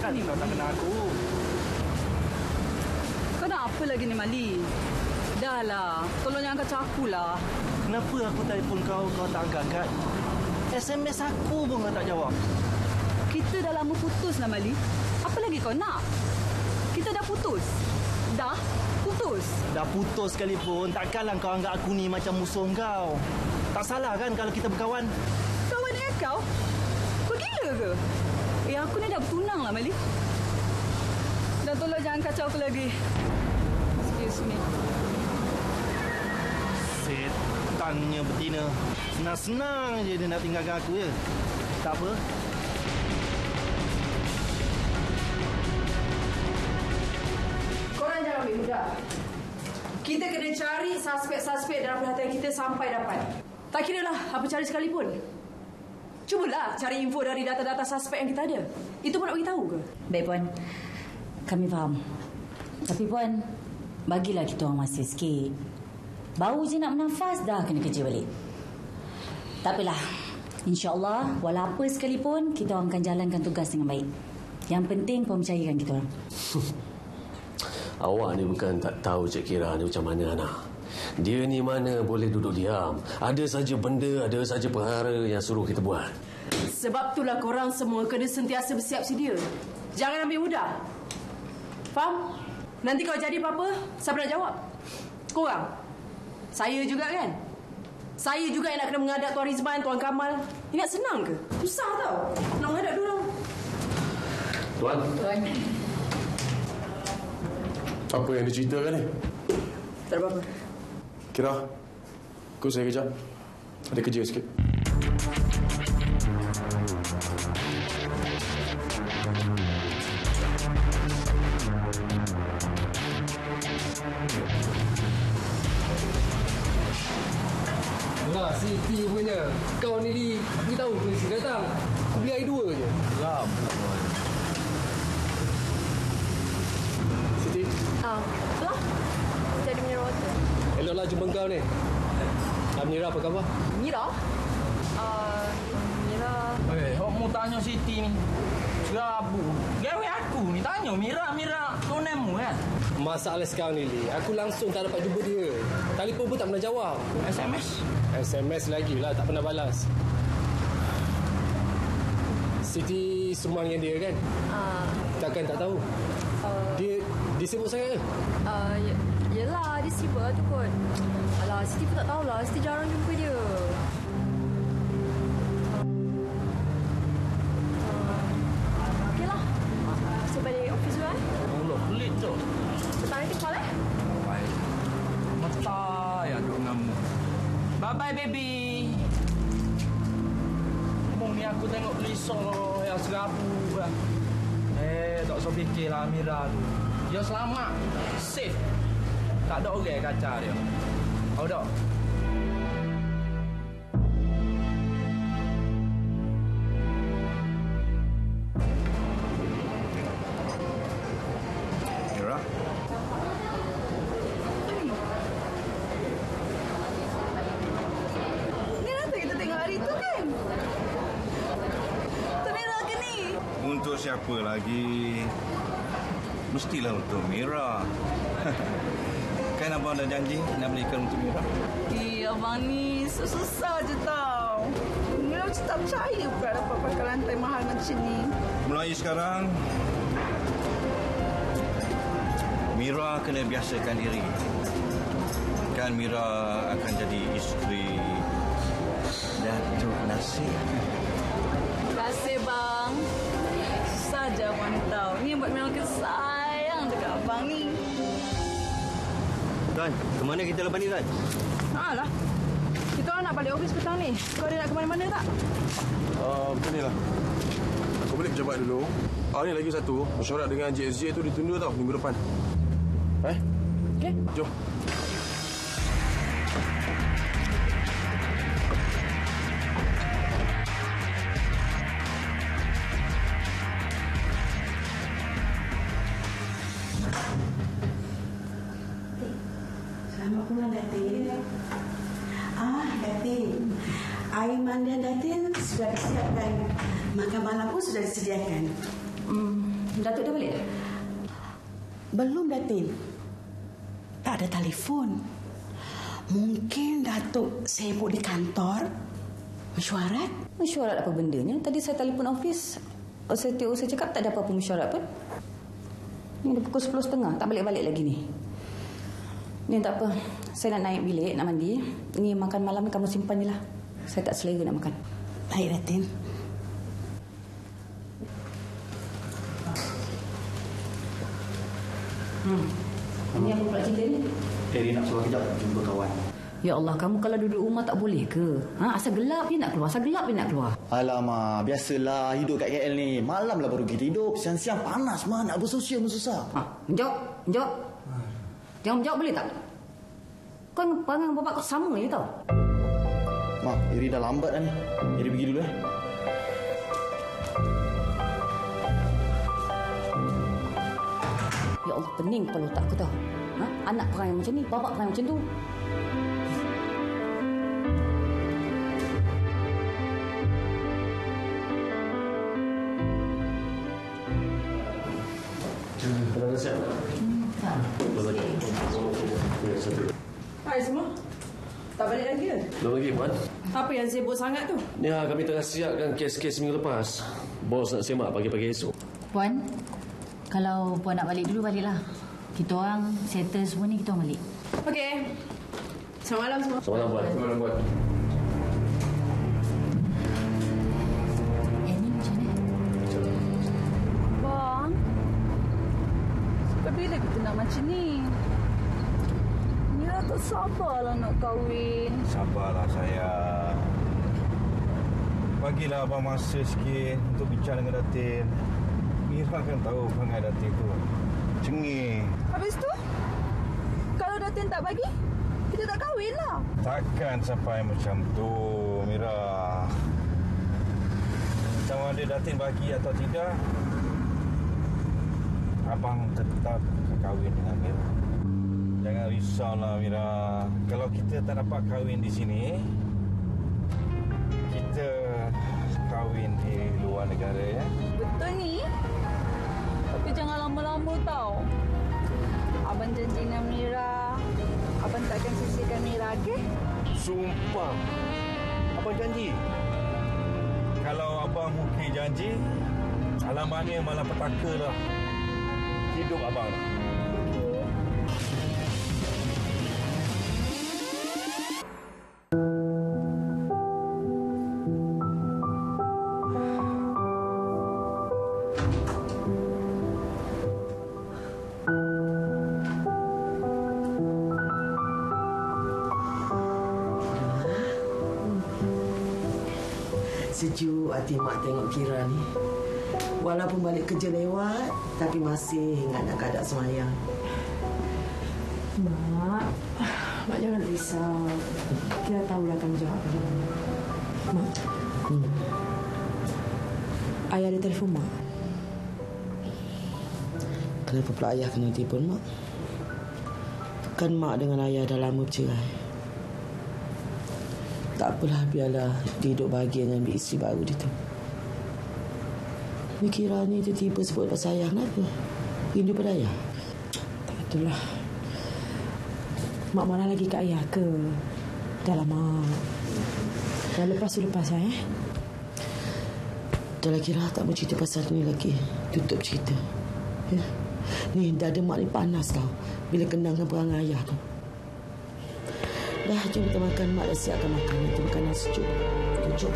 Takkan kau tak kenal aku? Kau nak apa lagi ni, Mali? Dah lah. Tolong jangan kacau akulah. Kenapa aku telefon kau tak angkat? SMS aku pun kau tak jawab. Kita dah lama putus lah, Mali. Apa lagi kau nak? Kita dah putus. Dah putus. Dah putus sekalipun, takkanlah kau anggap aku ni macam musuh kau. Tak salah kan kalau kita berkawan? Kawan dengan kau? Kau gila ke? Aku ni dah bertunang lah, Mali. Dan tolong jangan kacau aku lagi. Excuse me. Setannya betina. Senang-senang je dia nak tinggalkan aku je. Tak apa. Korang jangan ambil mudah. Kita kena cari suspek-suspek dalam perhatian kita sampai dapat. Tak kira lah apa cari sekalipun. Cubalah cari info dari data-data suspek yang kita ada. Itu pun nak beritahu ke? Baik, Puan. Kami faham. Tapi, Puan, bagilah kita orang masa sikit. Baru je nak bernafas, dah kena kerja balik. Tak apalah. InsyaAllah, walau apa sekalipun, kita orang akan jalankan tugas dengan baik. Yang penting, Puan percayakan kita orang. Awak ni bukan tak tahu Cik Kira ni macam mana, Ana. Dia ni mana boleh duduk diam. Ada saja benda, ada saja perkara yang suruh kita buat. Sebab itulah korang semua kena sentiasa bersiap sedia. Jangan ambil mudah. Faham? Nanti kalau jadi apa-apa, siapa nak jawab? Korang? Saya juga kan? Saya juga yang nak kena menghadap Tuan Rizman, Tuan Kamal. Ingat senang ke? Susah tau. Nak menghadap diorang. Tuan. Tuan. Apa yang diceritakan ni? Tak ada apa-apa. Kira, ikut saya kejap. Ada kerja sikit. Lah, Siti punya. Kau ni beritahu polisi datang. Aku beli air 2 je. Lah, Siti, Lah. Jadi mineral water. eloklah jumpa kau ni. Mira apa khabar? Mira? Mira... awak mau tanya Siti ni. Serabu. Gawe aku ni tanya Mira tonemu kan? Masalah sekarang ni, Li. Aku langsung tak dapat jumpa dia. Telefon pun tak pernah jawab. SMS lagi lah, tak pernah balas. Siti serumah dengan dia kan? Takkan tak tahu? Dia sibuk sangat ke? Yelah, dia sibuk lah tu kot. Alah, Siti pun tak tahulah. Siti jarang jumpa dia. Okeylah. Saya balik office dulu Allah, pelik tu. Petang nanti call Baik. Mata ya duk ngamu. Bye-bye, baby. Ngomong ni aku tengok Lisa yang serabu lah. Tak usah fikirlah Mira tu. Dia selamat. Safe. Tak ada orang kacau dia. Tahu tak? Mira? Ni nanti kita tengok hari tu kan? Tu Mira ke ni? Untuk siapa lagi? Mestilah untuk Mira. Kan abang dah janji nak belikan untuk Mira. Abang ni susah je tau. Mira macam tak percaya pula dapat pakai lantai mahal macam ni. Mulai sekarang, Mira kena biasakan diri. Kan Mira akan jadi isteri Datuk Nasir. Terima kasih bang. Susah je abang ni tahu. Ni yang buat Mira sayang dekat abang ni. Tuan, ke mana kita lepas ni, Tuan? Lah. Kita orang nak balik office petang ni. Kau ada nak ke mana-mana tak? Macam ni lah. Aku balik pejabat dulu. Ni lagi satu. Mesyuarat dengan JSJ tu ditunda tau minggu depan. Okey. Jom. Selamat pulang, Datin. Datin. Air mandian Datin sudah disiapkan. Makan malam pun sudah disediakan. Datuk dah balik dah? Belum, Datin. Tak ada telefon. Mungkin Datuk sibuk di kantor. Mesyuarat? Mesyuarat apa bendanya? Tadi saya telefon office. Saya cakap tak ada apa-apa mesyuarat pun. Ni dah pukul 10.30. Tak balik-balik lagi ni. Ni tak apa. Saya nak naik bilik, nak mandi. Ni makan malam ni kamu simpan je lah. Saya tak selera nak makan. Baik, Datin. Ini apa pula cerita ni? Terry nak keluar kejap jumpa kawan. Ya Allah, kamu kalau duduk rumah tak boleh ke? Asal gelap je nak keluar, asal gelap je nak keluar. Alamak, biasalah hidup kat KL ni. Malam lah baru kita hidup. Siang-siang panas, nak bersosial pun susah. Menjawab. Jangan menjawab boleh tak? Kau dengan perangai bapak kau sama je tau. Mak, Iri dah lambat dah ni. Iri pergi dulu Ya Allah, pening kepala otak aku tau. Anak perangai macam ni, bapak perangai macam tu. Dah siap tak? Hai semua. Tak balik lagi ke? Belum lagi, Puan. Apa yang sibuk sangat tu? Ya, kami tengah siapkan kes-kes minggu lepas. Bos nak semak pagi-pagi esok. Puan, kalau Puan nak balik dulu, baliklah. Kita orang settle semua ni, kita orang balik. Okey. Selamat malam semua. Selamat malam, Puan. Selamat malam, Puan. Ni macam mana? Bang, sampai bila kita nak macam ni? Mira tak sabarlah nak kahwin. Sabarlah sayang. Bagilah abang masa sikit untuk bincang dengan Datin. Mira kan tahu perangai Datin tu cengih. Habis tu, kalau Datin tak bagi, kita tak kahwin lah. Takkan sampai macam tu, Mira. Sama ada Datin bagi atau tidak, abang tetap kahwin dengan Mira. Jangan risaulah, Mira. Kalau kita tak dapat kahwin di sini, kita kahwin di luar negara, ya. Betul ni. Tapi jangan lama-lama tau. Abang janji dengan Mira, abang takkan sisihkan Mira, okey? Sumpah. Abang janji. Kalau abang mungkin janji, alamatnya malah petaka dah hidup abang. Sejuk hati mak tengok Kira ni. Walaupun balik kerja lewat, tapi masih ingat nak kadak semayang. Mak jangan risau. Kira tahulah tanggungjawab apa. Mak. Ayah ada telefon, Mak. Kenapa pula ayah kena telefon, Mak? Kan mak dengan ayah dah lama bercerai. Tak apalah, biarlah dia hidup bahagia dengan isteri baru dia tu. Kira ni tiba-tiba sebut pasal ayah, kenapa? Rindu pada ayah? Tak betul lah. Mak marah lagi kat ayah ke? Dah lama. Dah lepas ya, Dah lah, Kira tak mau cerita pasal ni lagi. Tutup cerita. Ya? Ni dada mak ni panas tau bila kenang dengan perangai ayah tu. Dah, jom kita makan. Mak dah siapkan makanan. Nanti makanan sejuk. Jom.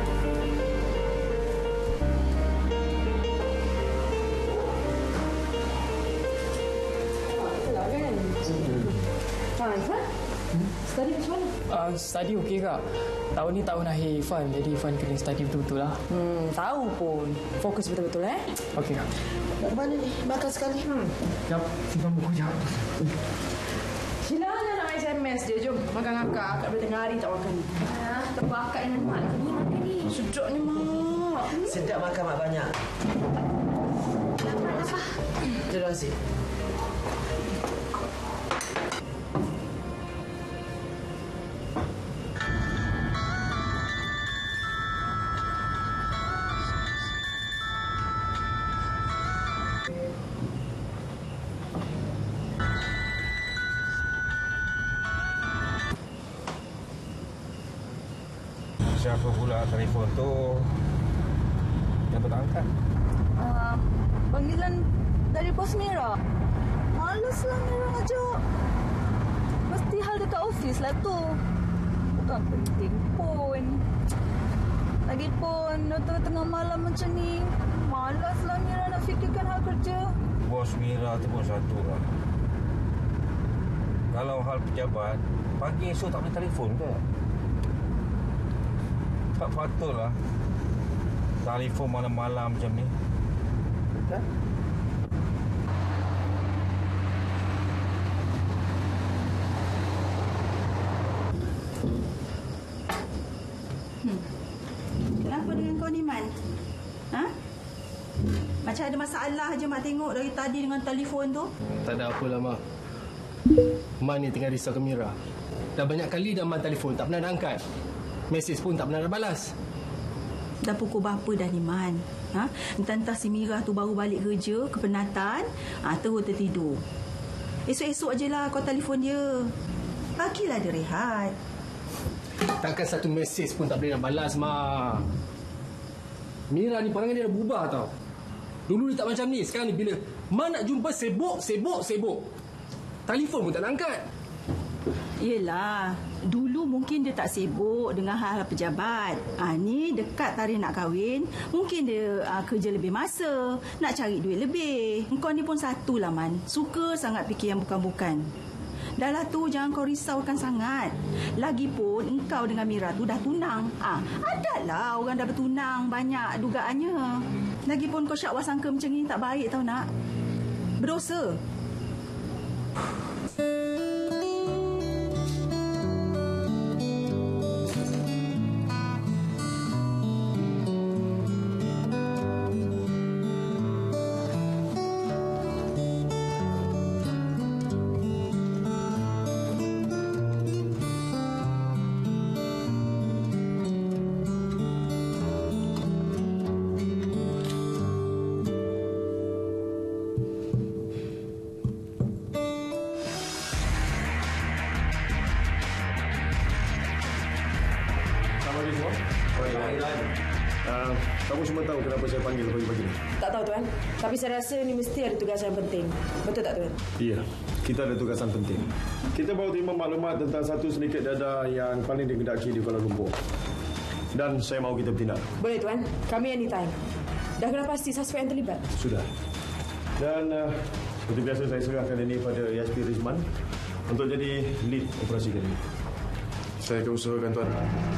Itulah kan? Irfan? Study macam mana? Study okey kak. Tahun ni tahun akhir Irfan. Jadi Irfan kena study betul-betul lah. Tahu pun. Fokus betul-betul Okey kak. Nak mana ni? Makan sekali. Sekejap. Simpan buku jap. Sheila nak SMS dia. Jom makan akak. Akak boleh tengah hari tak makan. Tempat akak dengan mak ni makan ni. Sedap ni mak. Sedap makan mak banyak. Terima kasih. Siapa pula telefon tu? Yang tak angkat. Panggilan dari Bos Mira. Malaslah Mira ngajak. Mesti hal dekat office lah tu. Bukan penting pun. Lagipun tengah malam macam ni, malaslah Mira nak fikirkan hal kerja. Bos Mira tu pun satu lah. Kalau hal pejabat, pagi esok tak boleh telefon ke? Tak patutlah telefon malam-malam macam ni. Kan? Kenapa dengan kau ni, Man? Ha? Macam ada masalah je Mak tengok dari tadi dengan telefon tu. Tak ada apalah, Mak. Man ni tengah risau ke Mira. Dah banyak kali dah Man telefon, tak pernah nak angkat. Mesej pun tak pernah nak balas. Dah pukul berapa dah ni, Man? Ha? Entah-entah si Mira tu baru balik kerja, kepenatan, terus tertidur. Esok-esok je lah kau telefon dia. Bagilah dia rehat. Takkan satu mesej pun tak boleh nak balas, Mak. Mira ni perangai dia dah berubah tau. Dulu dia tak macam ni. Sekarang ni bila Man nak jumpa sibuk. Telefon pun tak nak angkat. Yelah, dulu mungkin dia tak sibuk dengan hal-hal pejabat. Ni dekat tarikh nak kahwin, mungkin dia kerja lebih masa, nak cari duit lebih. Engkau ni pun satulah, Man. Suka sangat fikir yang bukan-bukan. Dah lah tu, jangan kau risaukan sangat. Lagipun engkau dengan Mira tu dah tunang. Adalah orang dah bertunang, banyak dugaannya. Lagipun kau syak wasangka macam ni tak baik tau, nak. Berdosa. Kamu semua tahu kenapa saya panggil pagi-pagi ni? Tak tahu, Tuan. Tapi saya rasa ni mesti ada tugasan penting. Betul tak, Tuan? Iya, kita ada tugasan penting. Kita baru terima maklumat tentang satu sindiket dadah yang paling digendaki di Kuala Lumpur. Dan saya mahu kita bertindak. Boleh, Tuan. Kami anytime. Dah kena pasti suspek yang terlibat? Sudah. Dan seperti biasa saya serahkan ini pada ASP Rizman untuk jadi lead operasi kali ini. Saya akan usahakan, Tuan.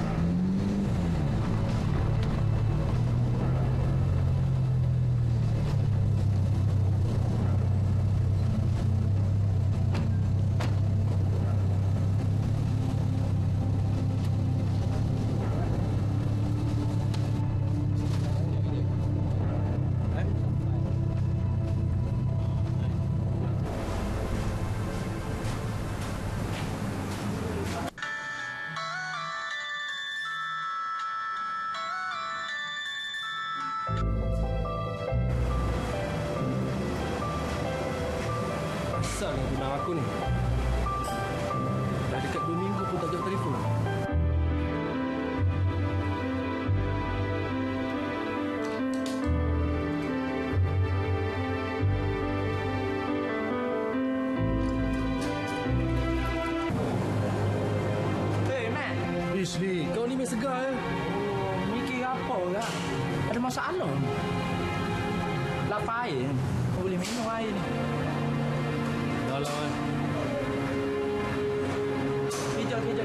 Asal yang tunang aku ni. Dah dekat 2 minggu pun tak jawab telefon. Hey, man. Ishli, kau ni main segar ya? Mikir apa tak? Ada masalah. Lapar air. Kau boleh minum air ni. Dah lah, man. Kejap.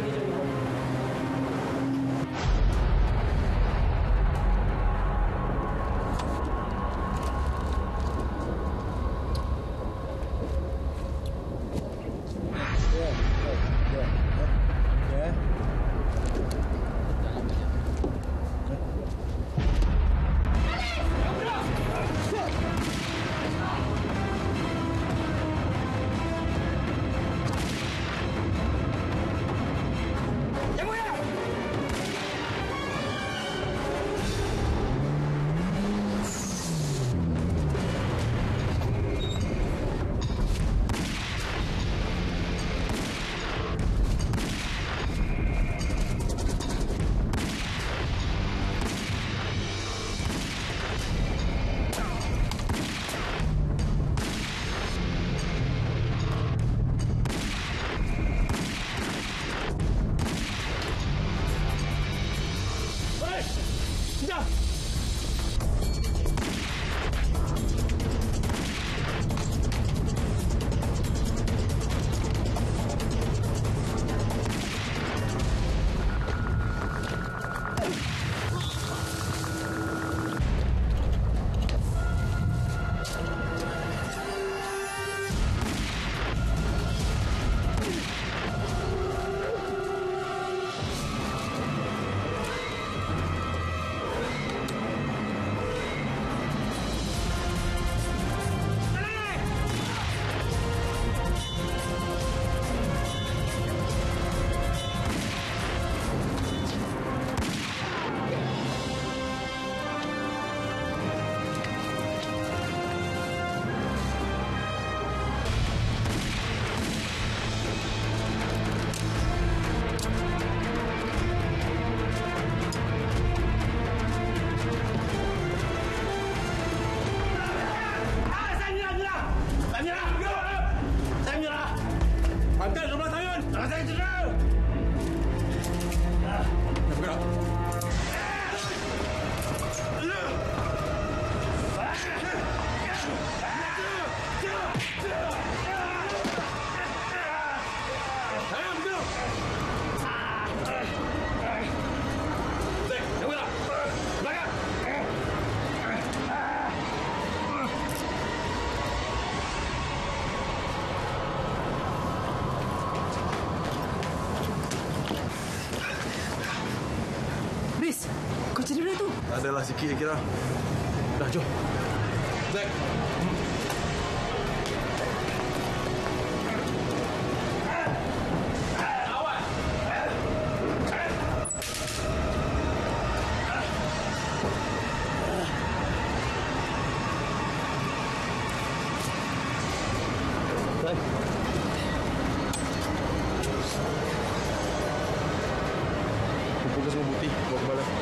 Tak adalah sikit kira. Dah, jom. Zack. Kumpulkan semua bukti. Bawa ke balai.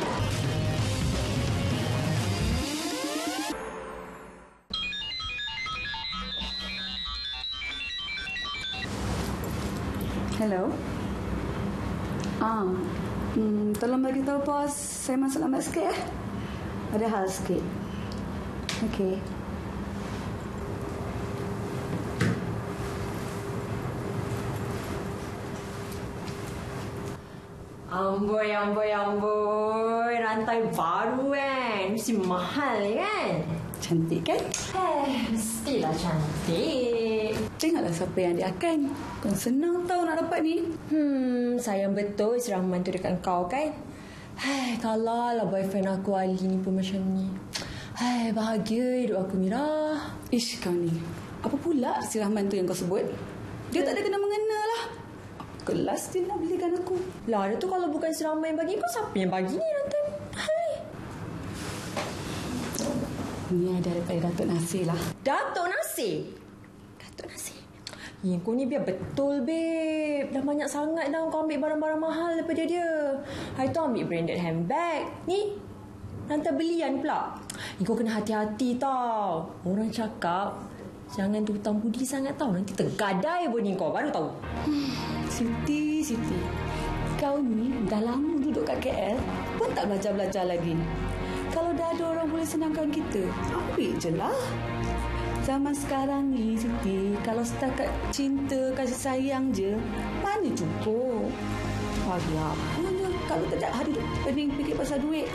Hello. Tolong bagi tahu bos saya masuk lambat sikit ya. Ada hal sikit. Okey. Amboi. Rantai baru kan. Mesti mahal kan? Cantik kan? Mestilah cantik. Tengoklah siapa yang dia akan. Kau senang tahu nak dapat ni. Sayang betul si Rahman tu dekat kau kan? Kalau lah boyfriend aku Ali ni pun macam ni. Bahagia hidup aku, Mira. Ish, kau ni. Apa pula si Rahman tu yang kau sebut? Dia tak ada kena-mengena lah. Kelas dia nak belikan aku. Lah, dia tu kalau bukan si Rahman yang bagi kau, siapa yang bagi ni rantai? Ni ada daripada Datuk Nasir lah. Datuk Nasir? Kau ni biar betul, babe. Dah banyak sangat dah kau ambil barang-barang mahal daripada dia. Hari tu ambil branded handbag. Ni, rantai belian pula. Kau kena hati-hati tau. Orang cakap, jangan hutang budi sangat tau. Nanti tergadai pun kau. Baru tahu. Siti. Kau ni dah lama duduk kat KL pun tak belajar-belajar lagi. Kalau dah ada orang boleh senangkan kita, ambil je lah. Zaman sekarang ni, Siti, kalau setakat cinta, kasih sayang je, mana cukup? Bagi apa je kalau tak ada hari pening fikir pasal duit.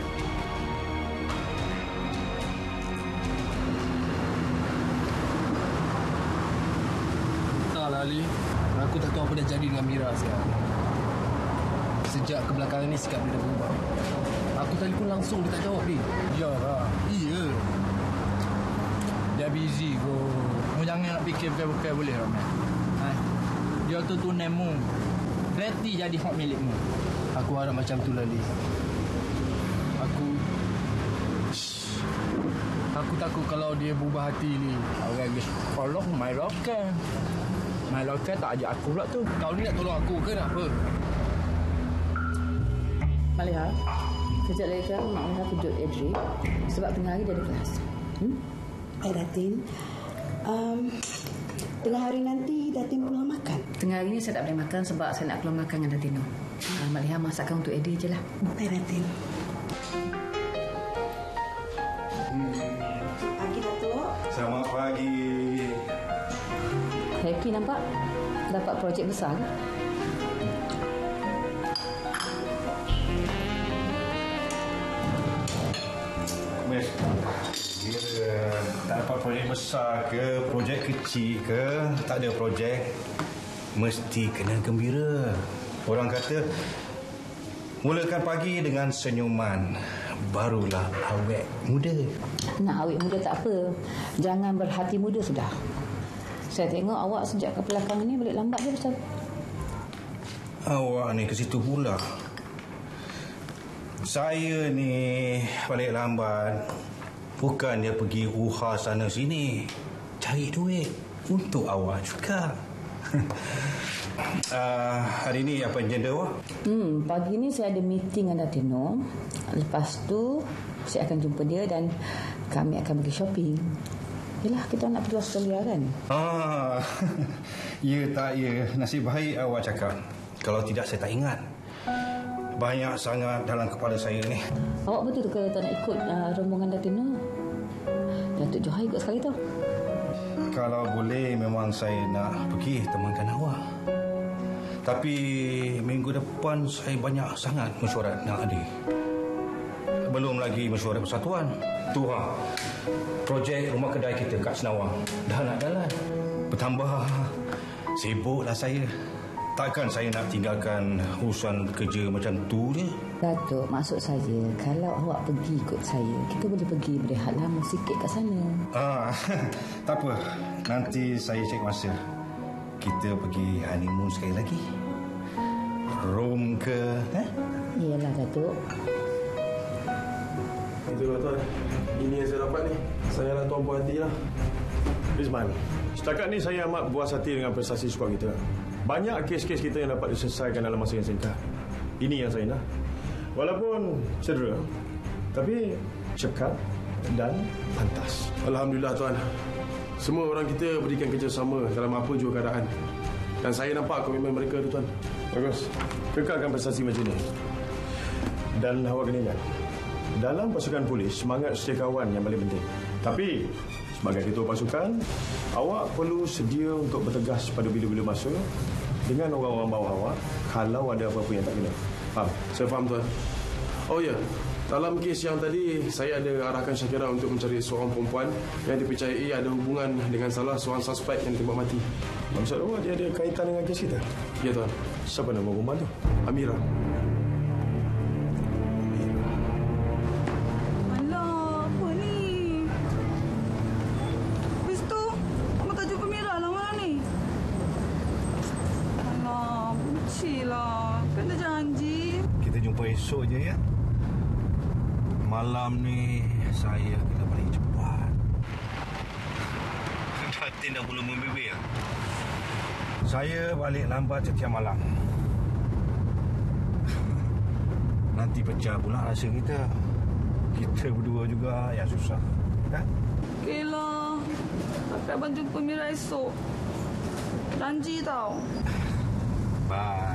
Entahlah, Ali. Aku tak tahu apa dah jadi dengan Mira sekarang. Sejak kebelakangan ni sikap dia dah berubah. Aku telefon langsung, dia tak jawab dia. Iyalah. Iya. Dia busy kau. Mu jangan nak fikir bukan boleh Rahman. Dia tu tunemu. Kereti jadi hak milikmu. Aku harap macam tu lah, Li. Aku takut kalau dia berubah hati ni. Orang guys, tolong my local. My local tak ajak aku pula tu. Kau ni nak tolong aku ke nak apa? Maliha, kejap lagi kan Mak Maliha kejut Adri sebab tengah hari dia ada kelas. Datin, tengah hari nanti Datin pulang makan. Tengah hari ni saya tak boleh makan sebab saya nak keluar makan dengan Datino. Maliha masakkan untuk Adri je lah. Datin. Pagi Datuk. Selamat pagi. Happy nampak? Dapat projek besar ke? Miss, kira tak dapat projek besar ke, projek kecil ke, tak ada projek, mesti kena gembira. Orang kata, mulakan pagi dengan senyuman, barulah awet muda. Nak awet muda tak apa. Jangan berhati muda sudah. Saya tengok awak sejak ke belakang ni balik lambat je pasal. Awak ni ke situ pula. Saya ni balik lambat bukan dia pergi uha sana sini cari duit untuk awak juga. Hari ni apa agenda awak? Pagi ni saya ada meeting dengan Datino. Lepas tu saya akan jumpa dia dan kami akan pergi shopping. Yelah, kita nak pergi Australia kan? Ya tak ya. Nasib baik awak cakap. Kalau tidak saya tak ingat. Banyak sangat dalam kepala saya ni. Awak betul ke tak nak ikut rombongan Datino? Datuk Johai ikut sekali tau. Kalau boleh memang saya nak pergi temankan awak. Tapi minggu depan saya banyak sangat mesyuarat dengan adik. Belum lagi mesyuarat persatuan. Tu projek rumah kedai kita kat Senawang dah nak jalan. Bertambah sibuklah saya. takkan saya nak tinggalkan urusan kerja macam tu je. Datuk, maksud saya, kalau awak pergi ikut saya, kita boleh pergi berehat lama sikit kat sana. Tak apa. Nanti saya cek masa. Kita pergi honeymoon sekali lagi. Rom ke? Iyalah, Datuk. Itulah tuan. Ini yang saya dapat ni. Saya nak tuan puas hati lah. Rizman, setakat ni saya amat puas hati dengan prestasi skuad kita. Banyak kes-kes kita yang dapat diselesaikan dalam masa yang singkat. Ini yang saya nak. Walaupun cedera, tapi cekap dan pantas. Alhamdulillah tuan. Semua orang kita berikan kerjasama dalam apa jua keadaan. Dan saya nampak komitmen mereka tu tuan. Bagus. Kekalkan prestasi macam ni. Dan awak kena ingat, dalam pasukan polis, semangat setia kawan yang paling penting. Tapi sebagai ketua pasukan, awak perlu sedia untuk bertegas pada bila-bila masa dengan orang-orang bawah awak kalau ada apa-apa yang tak kena. Faham? Saya faham tuan. Oh ya, dalam kes yang tadi, saya ada arahkan Syakira untuk mencari seorang perempuan yang dipercayai ada hubungan dengan salah seorang suspek yang ditembak mati. Maksud awak dia ada kaitan dengan kes kita? Ya tuan. Siapa nama perempuan tu? Amira. Alah, apa ni? Habis tu, kamu tak jumpa Mira lah mana ni? Alah, buncilah. Kan dah janji. Kita jumpa esok je ya. Malam ni saya kena balik cepat. Fatin dah mula membebel. Saya balik lambat setiap malam. Nanti pecah pula rasa kita. Kita berdua juga yang susah. Kan? Okeylah. Kakak abang jumpa Mira esok. Janji tau. Bye.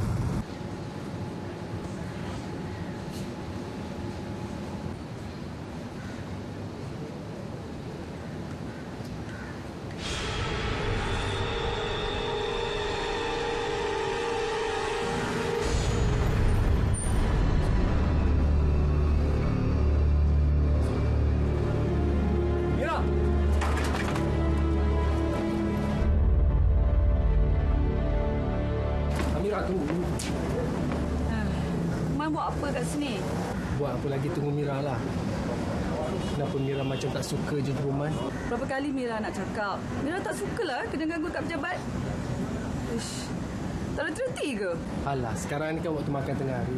Man buat apa kat sini? Buat apa lagi tunggu Mira lah. Kenapa Mira macam tak suka je di rumah? Berapa kali Mira nak cakap? Mira tak sukalah kena ganggu kat pejabat. Ish, tak ada terhenti ke? Alah, sekarang ni kan waktu makan tengah hari.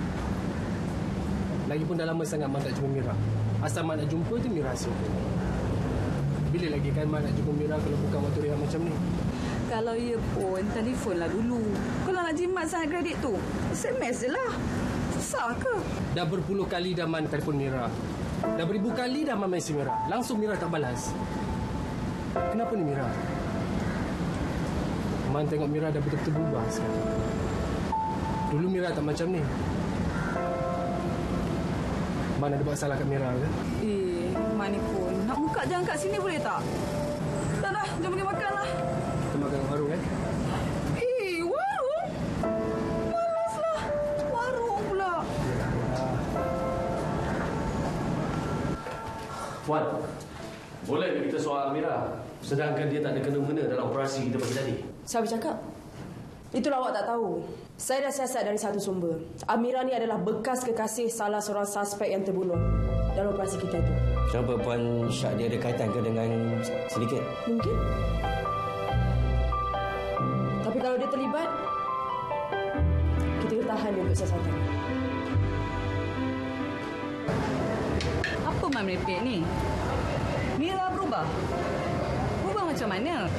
Lagipun dah lama sangat Man tak jumpa Mira. Asal Man nak jumpa je Mira rasa. Bila lagi kan Man nak jumpa Mira kalau bukan waktu rehat macam ni? Kalau ya pun, telefonlah dulu. Kalau nak jimat sangat kredit tu, SMS je lah. Susah ke? Dah berpuluh kali dah Man telefon Mira. Dah beribu kali dah Man mesej Mira. Langsung Mira tak balas. Kenapa ni Mira? Man tengok Mira dah betul-betul berubah sekarang. Dulu Mira tak macam ni. Man ada buat salah kat Mira ke? Man ni pun. Nak buka jangan kat sini boleh tak? Dah, jom pergi makan lah. Kita makan kat warung warung? Malaslah. Warung pula. Puan, boleh ke kita soal Amira? Sedangkan dia tak ada kena-mengena dalam operasi kita pagi tadi. Siapa cakap? Itulah awak tak tahu. Saya dah siasat dari satu sumber. Amira ni adalah bekas kekasih salah seorang suspek yang terbunuh dalam operasi kita itu. Kenapa Puan Syak dia ada kaitan ke dengan sedikit? Mungkin. Tapi kalau dia terlibat, kita tahan dia untuk siasatan. Apa Man merepek ni? Mira berubah? Berubah macam mana?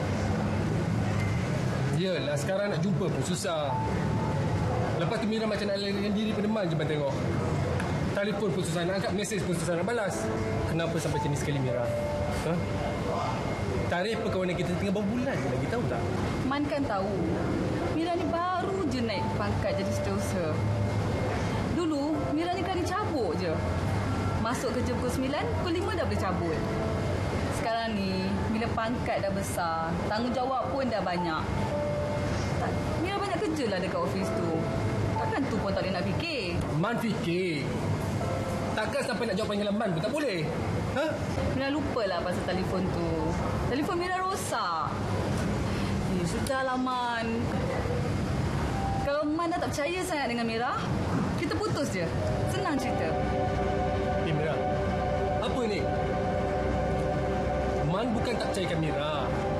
Yelah, sekarang nak jumpa pun susah. Lepas tu Mira macam nak larikan diri pada Man je Man tengok. Telefon pun susah nak angkat, mesej pun susah nak balas. Kenapa sampai macam ni sekali Mira? Ha? Tarikh perkawanan kita tengah berbulan je lagi, tahu tak? Man kan tahu. Mira ni baru je naik pangkat jadi setiausaha. Dulu, Mira ni kan dicabut je. Masuk kerja pukul 9, pukul 5 dah boleh cabut. Sekarang ni, bila pangkat dah besar, tanggungjawab pun dah banyak. Mira banyak kerja lah dekat office tu. Takkan tu pun tak boleh nak fikir. Man fikir. Takkan sampai nak jawab panggilan Man pun tak boleh. Ha? Mira lupalah pasal telefon tu. Telefon Mira rosak. Sudahlah Man. Man dah tak percaya sangat dengan Mira. Kita putus je. Senang cerita. Mira, apa ni? Man bukan tak percayakan Mira.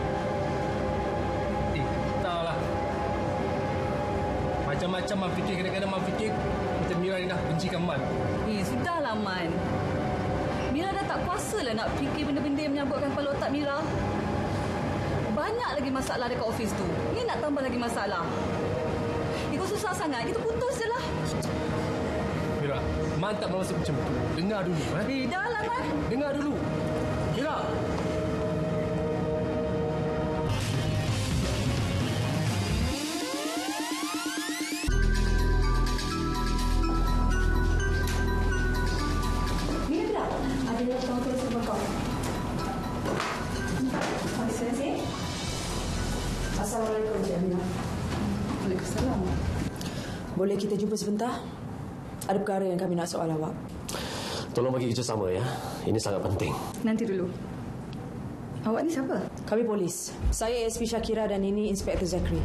Entahlah. Macam-macam Man fikir. Kadang-kadang Man fikir macam Mira ni dah bencikan Man. Sudahlah, Man. Mira dah tak kuasa lah nak fikir benda-benda yang menyabutkan kepala otak Mira. Banyak lagi masalah dekat office tu. Ni nak tambah lagi masalah. Ikut susah sangat, kita putus je lah. Mira, Man tak bermaksud macam tu. Dengar dulu. Dah lah, Man. Dengar dulu. Mira. Mira, ada yang tolong tulis sebab kau. Assalamualaikum, Cik Amina. Waalaikumsalam. Boleh kita jumpa sebentar? Ada perkara yang kami nak soal awak. Tolong bagi kerjasama ya. Ini sangat penting. Nanti dulu. Awak ni siapa? Kami polis. Saya ASP Shakira dan ini Inspektor Zakri.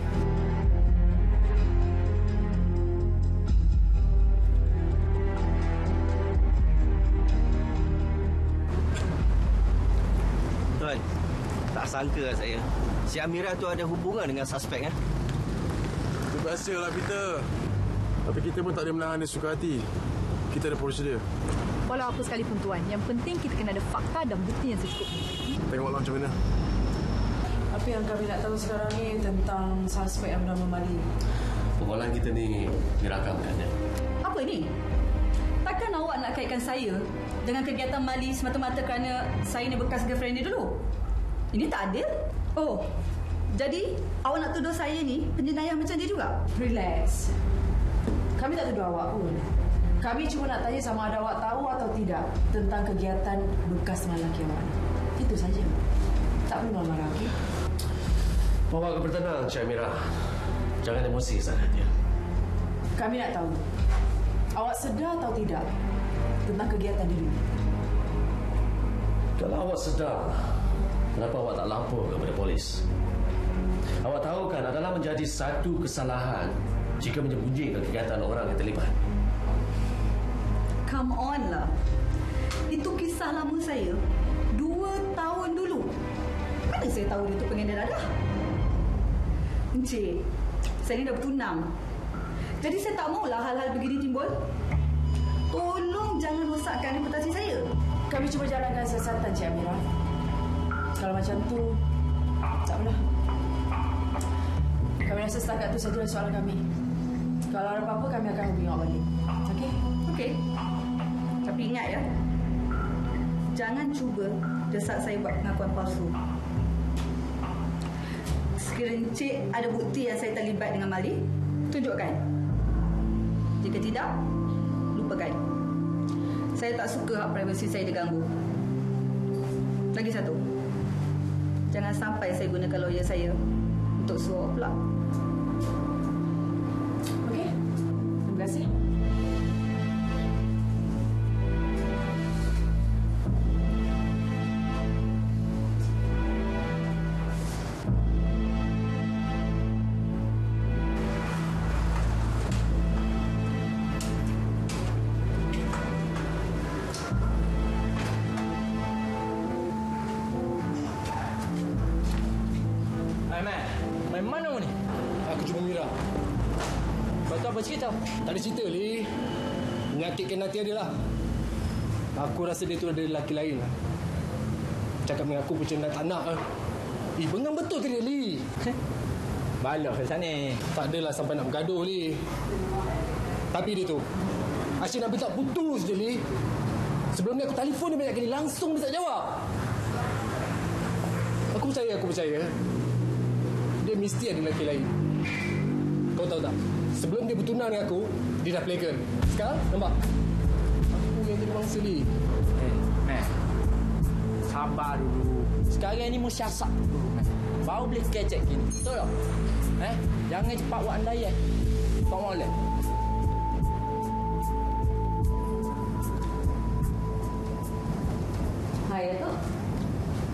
Tuan, tak sangka saya. Si Amira tu ada hubungan dengan suspek kan? Biasalah Peter. Tapi kita pun tak ada menahan dia suka hati. Kita ada prosedur. Walau apa sekalipun tuan, yang penting kita kena ada fakta dan bukti yang secukupnya. Tengoklah macam mana. Apa yang kami nak tahu sekarang ni tentang suspek yang bernama Mali? Perbualan kita ni dirakamkan ya. Apa ni? Takkan awak nak kaitkan saya dengan kegiatan Mali semata-mata kerana saya ni bekas girlfriend dia dulu? Ini tak adil. Oh, jadi awak nak tuduh saya ni penjenayah macam dia juga? Relax. Kami tak tuduh awak pun. Kami cuma nak tanya sama ada awak tahu atau tidak tentang kegiatan bekas lelaki awak. Itu saja. Tak perlu marah-marah, okey? Awak bertenang, Cik Amira. Jangan emosi sangat ya. Kami nak tahu. Awak sedar atau tidak tentang kegiatan diri? Kalau awak sedar, kenapa awak tak lapor kepada polis? Awak tahu kan adalah menjadi satu kesalahan jika menyembunyikan kegiatan orang yang terlibat. Come on lah. Itu kisah lama saya 2 tahun dulu. Mana saya tahu dia tu pengendal dadah? Encik, saya ni dah bertunang. Jadi saya tak maulah hal-hal begini timbul. Tolong jangan rosakkan reputasi saya. Kami cuba jalankan siasatan, Cik Amira. Kalau macam tu, tak apalah. Kami rasa setakat tu saja soalan kami. Kalau ada apa-apa, kami akan hubungi awak balik. Okey? Okey. Tapi ingat ya, jangan cuba desak saya buat pengakuan palsu. Sekiranya Encik ada bukti yang saya terlibat dengan Mali, tunjukkan. Jika tidak, lupakan. Saya tak suka hak privasi saya diganggu. Lagi satu, jangan sampai saya gunakan lawyer saya untuk suap pula. Okey? Terima kasih. Main mana ni? Aku cuma Mira. Kau tahu apa cerita? Tak ada cerita, Li. Menyakitkan hati dia lah. Aku rasa dia tu ada lelaki lain lah. Cakap dengan aku macam tak nak lah. Bengang betul ke dia, Li? Balah ke sana. Tak adalah sampai nak bergaduh, Li. Tapi dia tu asyik nak minta putus je, Li. Sebelum ni aku telefon dia banyak kali. Langsung dia tak jawab. Aku percaya. Dia mesti ada lelaki lain. Kau tahu tak? Sebelum dia bertunang dengan aku, dia dah playkan. Sekarang, nampak? Aku yang jadi bangsa ni. Sabar dulu. Sekarang ni musyasak dulu. Baru boleh kecek gini. Betul tak? Jangan cepat buat andai ya. Tak boleh. Hai, Datuk.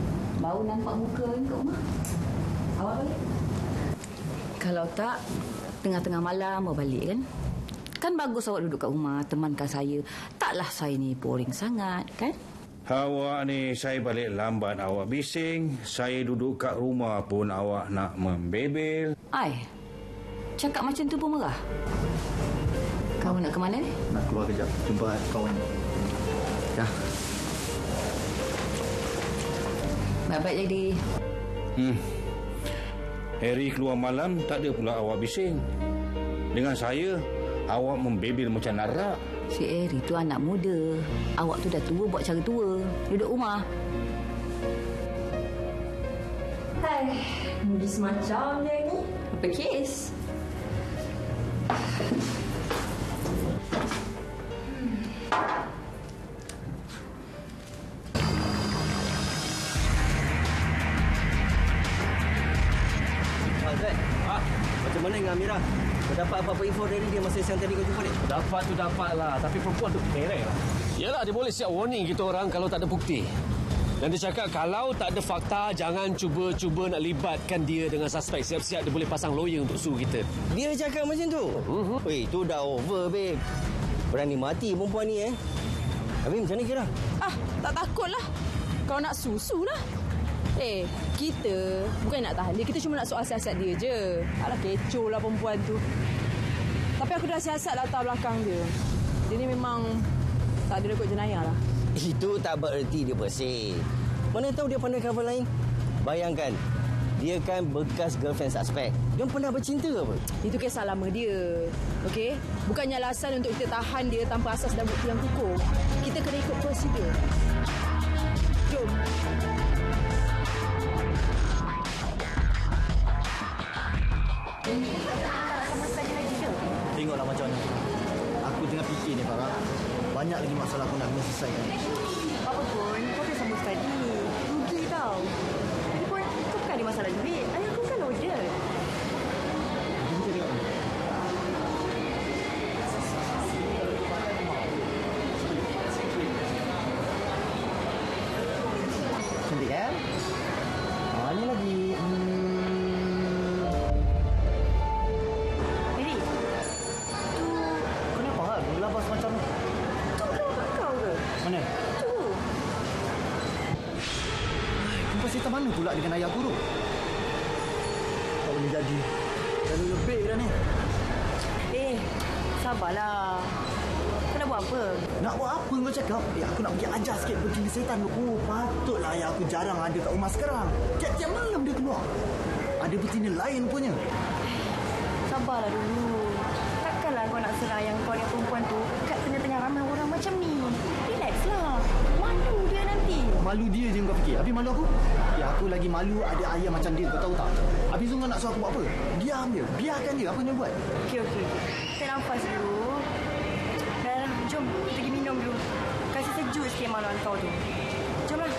Baru nampak muka ni kat rumah. Awak balik? Kalau tak, Tengah-tengah malam mau balik kan? Kan bagus awak duduk kat rumah, temankan saya. Taklah saya ni boring sangat, kan? Awak ni saya balik lambat awak bising. Saya duduk kat rumah pun awak nak membebel. Ai, cakap macam tu pun marah. Kau nak ke mana ni? Nak keluar kejap. Jumpa kawan. Ya. Baik-baik jadi. Hari keluar malam tak ada pula awak bising. Dengan saya, awak membebel macam narak. Si Eri tu anak muda. Awak tu dah tua buat cara tua. Duduk rumah. Hai, muda semacam dia ni. Apa kes? Azad, macam mana dengan Amira? Kau dapat apa-apa info dari dia masa siang tadi kau jumpa dia? Dapat tu dapat lah. Tapi perempuan tu kerek lah. Yalah, dia boleh siap warning kita orang kalau tak ada bukti. Dan dia cakap kalau tak ada fakta, jangan cuba-cuba nak libatkan dia dengan suspek. Siap-siap dia boleh pasang lawyer untuk sue kita. Dia cakap macam tu? Weh, tu dah over, babe. Berani mati perempuan ni, Habis macam mana kira? Tak takutlah. Kau nak susu lah. Kita bukan nak tahan dia. Kita cuma nak soal siasat dia je. Alah, kecoh lah perempuan tu. Tapi aku dah siasat latar belakang dia. Dia ni memang tak ada rekod jenayah lah. Itu tak bererti dia bersih. Mana tahu dia pandai cover lain. Bayangkan, dia kan bekas girlfriend suspek. Dia pernah bercinta apa? Itu kisah lama dia. Okey? Bukannya alasan untuk kita tahan dia tanpa asas dan bukti yang kukuh. Kita kena ikut prosedur. Jom. Tengoklah macam mana. Aku tengah fikir ni, Farah. Banyak lagi masalah aku nak kena selesaikan. Apa pun, kau kena sambung study. Rugi tau. Lagi pun, kau bukan ada masalah duit. Ayah aku kan lawyer. Cantik kan? Ni lagi. Jadi, tu Kenapa hal? Labas macam ni. tu kelawar kau ke? Mana? Tu. Perempuan setan mana pula dengan ayah aku tu? Tak boleh jadi. Dah lebih dah ni. Sabarlah. Kau nak buat apa? Nak buat apa kau cakap? Aku nak pergi ajar sikit betina setan tu. Oh, patutlah ayah aku jarang ada kat rumah sekarang. Tiap-tiap malam dia keluar. Ada betina lain punya. Sabarlah dulu. Takkanlah kau nak serah yang kau ni perempuan tu kat tengah-tengah ramai orang macam ni. Relaxlah. Malu dia nanti. Malu dia je kau fikir. Habis malu aku? Aku lagi malu ada ayah macam dia. Kau tahu tak? Habis tu kau nak suruh aku buat apa? Diam je. Biarkan dia. Apa yang dia buat? Okey. Tarik nafas dulu. Dan jom kita pergi minum dulu. Kasih sejuk sikit maluan kau tu. Jomlah.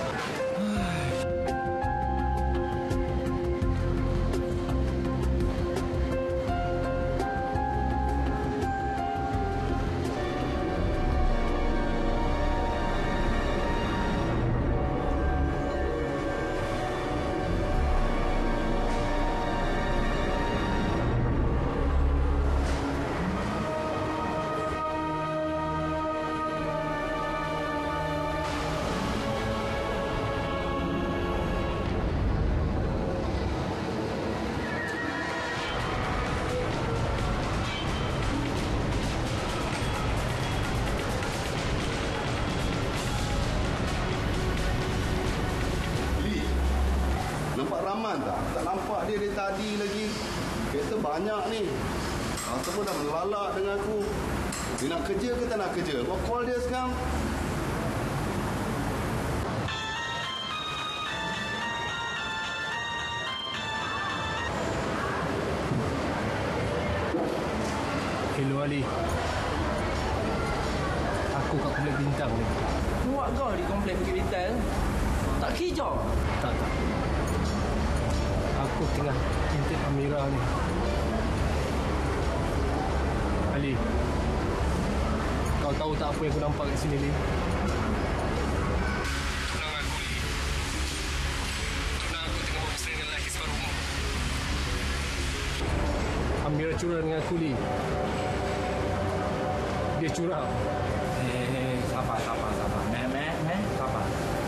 Nampak Rahman tak? Tak nampak dia dari tadi lagi. Kereta banyak ni. Semua dah melalak dengan aku. Dia nak kerja ke tak nak kerja? Kau call dia sekarang. Hello Ali. Aku kat Komplek Bintang ni. Buat kau di Komplek Bukit Bintang? Tak hijau? Tak. Aku tengah intip Amira ni. Ali, kau tahu tak apa yang aku nampak kat sini, Ali? Tunangan aku, Ali. Tunang aku tengah berpesrah dengan lelaki separuh umur. Amira curang dengan kuli. Dia curang. Sabar. Meh, sabar.